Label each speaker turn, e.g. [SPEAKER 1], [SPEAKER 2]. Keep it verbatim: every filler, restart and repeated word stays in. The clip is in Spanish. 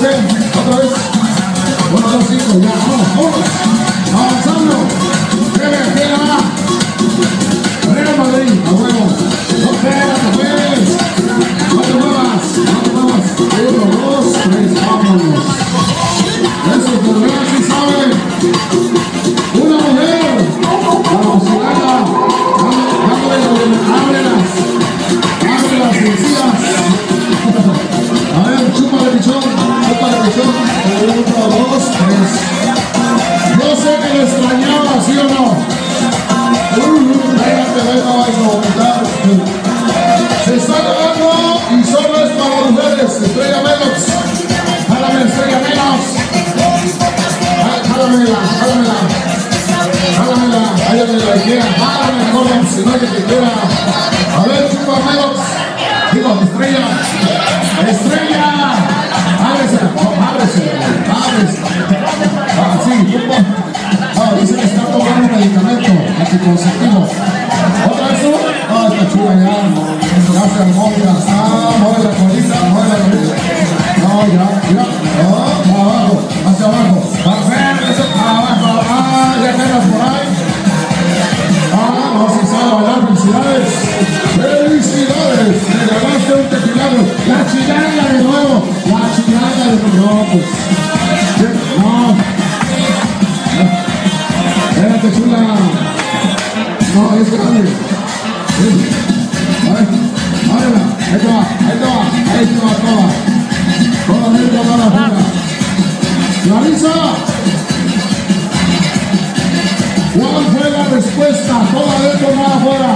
[SPEAKER 1] ¿qué? Otra vez. Uno, dos, cinco, ya, vamos, vamos. Avanzando. Viene, viene, va. Real Madrid, a huevo. No espérate, pues. No te muevas, no te muevas. Uno, dos, tres, vámonos. Eso, pues vean si saben. Una mujer. La bocinaca. Ábrelas. Ábrelas, sencillas. A ver, chupa de pichón. Chupa de pichón. Uno, dos, tres. Yo sé que lo extrañaba, ¿sí o no? Déjate ver, no vais a vomitar. Se está grabando y solo es para las mujeres. Estrella Melox. Jálame, Estrella Melox. Jálamela, jálamela. Jálamela, hálamela, quiera. Jálame, joven, si no hay que te quiera. A ver, chupa Melox. Digo, Estrella. Estrella. Ábrese, ábrese, ábrese. Ah, sí, chupa. Ah, dice que está tomando un medicamento anticonceptivo. ¿Otra vez tú? Ah, está chula ya. Gracias, móvil. Ah, mueve la colita, mueve la colita. No, ya, ya. Ah, abajo, hacia abajo. Perfecto, abajo. Ah, ya quedas por ahí. Ah, no, si sabe bailar, felicidades. Felicidades. Me ganaste un tequilado. La chilanga de nuevo. La chilanga de nuevo. No, pues. No. Espérate, chula. No, es grande. Sí. A ver, ábrela. Ahí te va, ahí te va, ahí te va toda. Toda dentro, toda afuera. Clarisa. ¿Cuál fue la respuesta? Toda dentro, nada afuera.